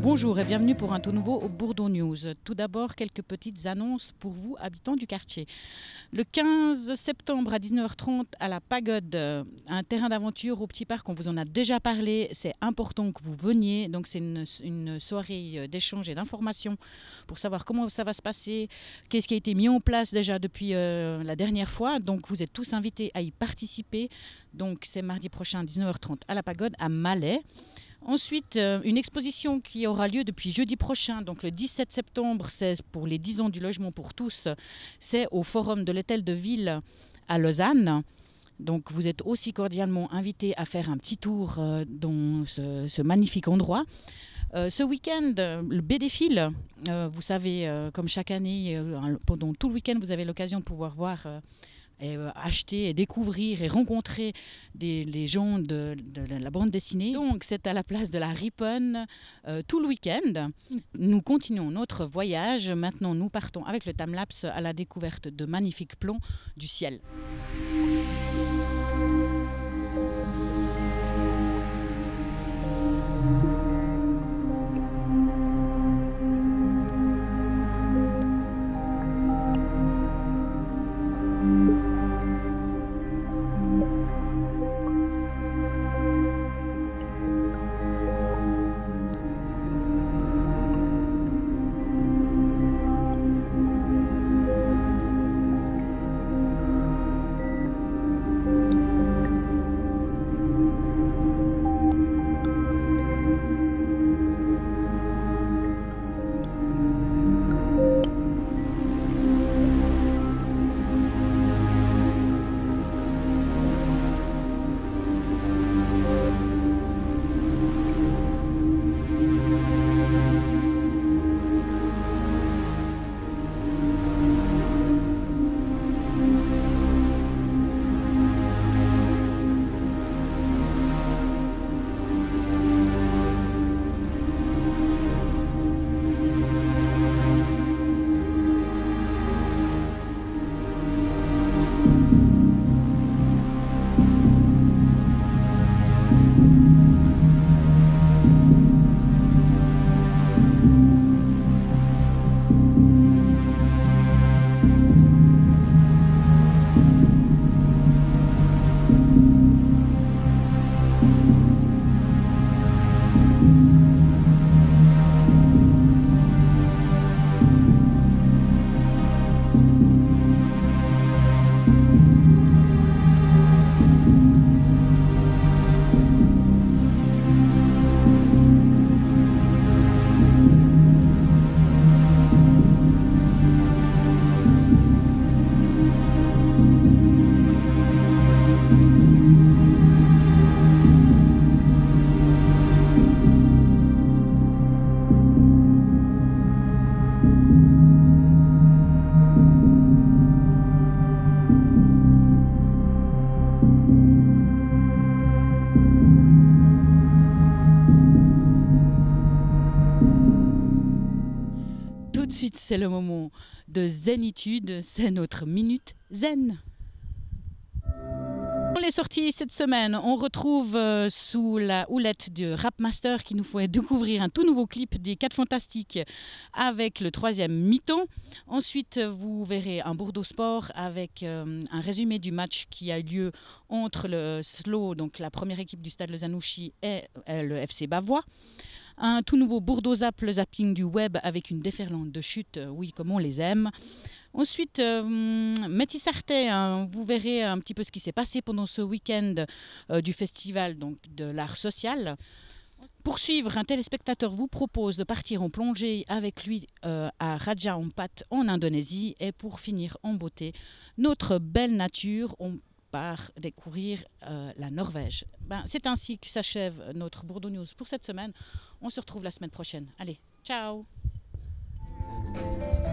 Bonjour et bienvenue pour un tout nouveau Bourdeau News. Tout d'abord, quelques petites annonces pour vous, habitants du quartier. Le 15 septembre à 19h30 à la Pagode, un terrain d'aventure au Petit Parc, on vous en a déjà parlé. C'est important que vous veniez. Donc c'est une soirée d'échange et d'information pour savoir comment ça va se passer, qu'est-ce qui a été mis en place déjà depuis la dernière fois. Donc vous êtes tous invités à y participer. Donc c'est mardi prochain à 19h30 à la Pagode à Malais. Ensuite, une exposition qui aura lieu depuis jeudi prochain, donc le 17 septembre, c'est pour les 10 ans du logement pour tous. C'est au Forum de l'Hôtel de Ville à Lausanne. Donc vous êtes aussi cordialement invités à faire un petit tour dans ce magnifique endroit. Ce week-end, le Bédéfile, vous savez, comme chaque année, pendant tout le week-end, vous avez l'occasion de pouvoir voir... acheter et découvrir et rencontrer les gens de la bande dessinée. Donc c'est à la place de la Riponne tout le week-end. Nous continuons notre voyage. Maintenant nous partons avec le timelapse à la découverte de magnifiques plans du ciel. Tout de suite, c'est le moment de zénitude, c'est notre minute zen. Pour les sorties cette semaine, on retrouve sous la houlette du Rapmaster qui nous fait découvrir un tout nouveau clip des 4 Fantastiques avec le 3e mi-temps. Ensuite, vous verrez un Bourdeau Sport avec un résumé du match qui a eu lieu entre le SLO, donc la première équipe du Stade Lausanne-Ouchy, et le FC Bavois. Un tout nouveau Bourdeau Zap, le zapping du web avec une déferlante de chute, oui, comme on les aime. Ensuite, Métis-Artais, vous verrez un petit peu ce qui s'est passé pendant ce week-end du festival donc, de l'art social. Pour suivre, un téléspectateur vous propose de partir en plongée avec lui à Raja Ampat en Indonésie. Et pour finir en beauté, notre belle nature, on part découvrir la Norvège. C'est ainsi que s'achève notre Bourdeau News pour cette semaine. On se retrouve la semaine prochaine. Allez, ciao!